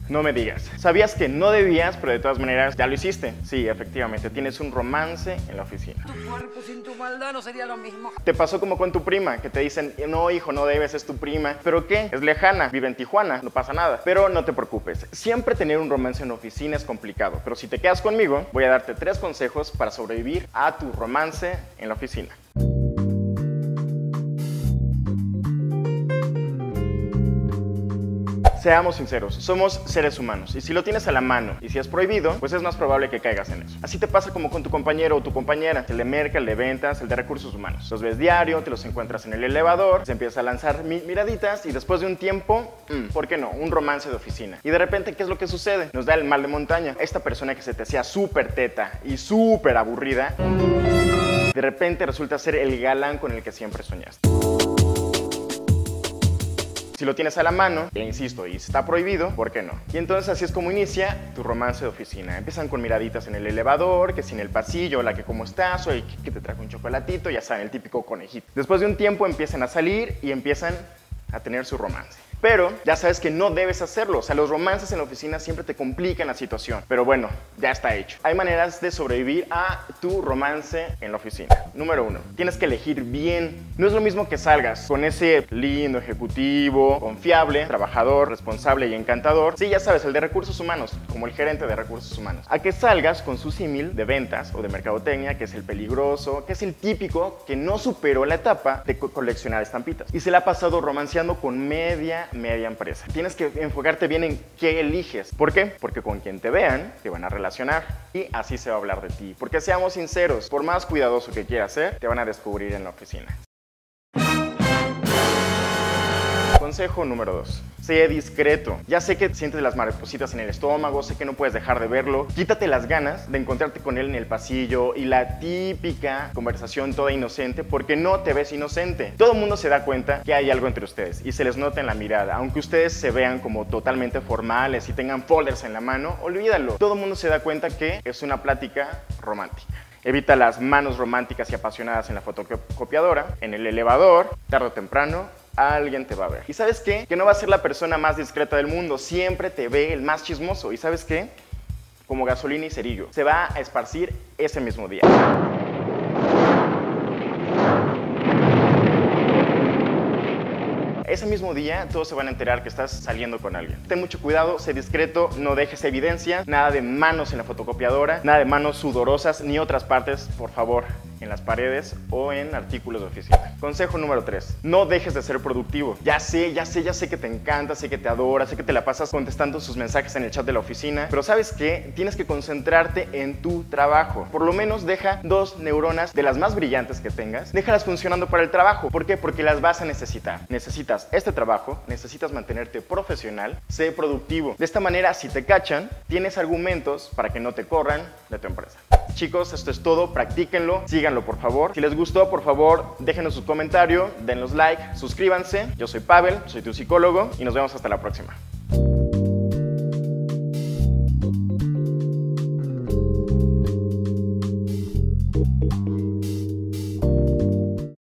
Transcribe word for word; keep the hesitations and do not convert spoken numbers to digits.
No me digas. ¿Sabías que no debías, pero de todas maneras ya lo hiciste? Sí, efectivamente, tienes un romance en la oficina. Tu cuerpo sin tu maldad no sería lo mismo. Te pasó como con tu prima, que te dicen, no hijo, no debes, es tu prima. ¿Pero qué? Es lejana, vive en Tijuana, no pasa nada. Pero no te preocupes, siempre tener un romance en la oficina es complicado. Pero si te quedas conmigo, voy a darte tres consejos para sobrevivir a tu romance en la oficina. Seamos sinceros, somos seres humanos y si lo tienes a la mano y si es prohibido, pues es más probable que caigas en eso. Así te pasa como con tu compañero o tu compañera, el de merca, el de ventas, el de recursos humanos. Los ves diario, te los encuentras en el elevador, se empieza a lanzar mi miraditas y después de un tiempo, mmm, ¿por qué no? Un romance de oficina. Y de repente, ¿qué es lo que sucede? Nos da el mal de montaña. Esta persona que se te hacía súper teta y súper aburrida, de repente resulta ser el galán con el que siempre soñaste. Si lo tienes a la mano, e insisto, y está prohibido, ¿por qué no? Y entonces así es como inicia tu romance de oficina. Empiezan con miraditas en el elevador, que si en el pasillo, la que cómo estás, o que te trajo un chocolatito, ya saben, el típico conejito. Después de un tiempo empiezan a salir y empiezan a tener su romance. Pero ya sabes que no debes hacerlo, o sea, los romances en la oficina siempre te complican la situación. Pero bueno, ya está hecho. Hay maneras de sobrevivir a tu romance en la oficina. Número uno, tienes que elegir bien. No es lo mismo que salgas con ese lindo ejecutivo, confiable, trabajador, responsable y encantador. Sí, ya sabes, el de recursos humanos, como el gerente de recursos humanos. A que salgas con su símil de ventas o de mercadotecnia, que es el peligroso, que es el típico que no superó la etapa de co- coleccionar estampitas. Y se la ha pasado romanceando con media media empresa. Tienes que enfocarte bien en qué eliges. ¿Por qué? Porque con quien te vean, te van a relacionar y así se va a hablar de ti. Porque seamos sinceros, por más cuidadoso que quieras ser, te van a descubrir en la oficina. Consejo número dos. Sé discreto. Ya sé que sientes las maripositas en el estómago, sé que no puedes dejar de verlo. Quítate las ganas de encontrarte con él en el pasillo y la típica conversación toda inocente porque no te ves inocente. Todo el mundo se da cuenta que hay algo entre ustedes y se les nota en la mirada. Aunque ustedes se vean como totalmente formales y tengan folders en la mano, olvídalo. Todo el mundo se da cuenta que es una plática romántica. Evita las manos románticas y apasionadas en la fotocopiadora, en el elevador, tarde o temprano, alguien te va a ver. ¿Y sabes qué? Que no va a ser la persona más discreta del mundo, siempre te ve el más chismoso. ¿Y sabes qué? Como gasolina y cerillo, se va a esparcir ese mismo día. Ese mismo día todos se van a enterar que estás saliendo con alguien. Ten mucho cuidado, sé discreto, no dejes evidencia, nada de manos en la fotocopiadora, nada de manos sudorosas ni otras partes, por favor, en las paredes o en artículos de oficina. Consejo número tres. No dejes de ser productivo. Ya sé, ya sé, ya sé que te encanta, sé que te adora, sé que te la pasas contestando sus mensajes en el chat de la oficina, pero ¿sabes qué? Tienes que concentrarte en tu trabajo. Por lo menos deja dos neuronas de las más brillantes que tengas, déjalas funcionando para el trabajo. ¿Por qué? Porque las vas a necesitar. Necesitas este trabajo, necesitas mantenerte profesional, sé productivo. De esta manera, si te cachan, tienes argumentos para que no te corran de tu empresa. Chicos, esto es todo, practíquenlo, síganlo por favor. Si les gustó, por favor, déjenos su comentario, denos like, suscríbanse. Yo soy Pavel, soy tu psicólogo y nos vemos hasta la próxima.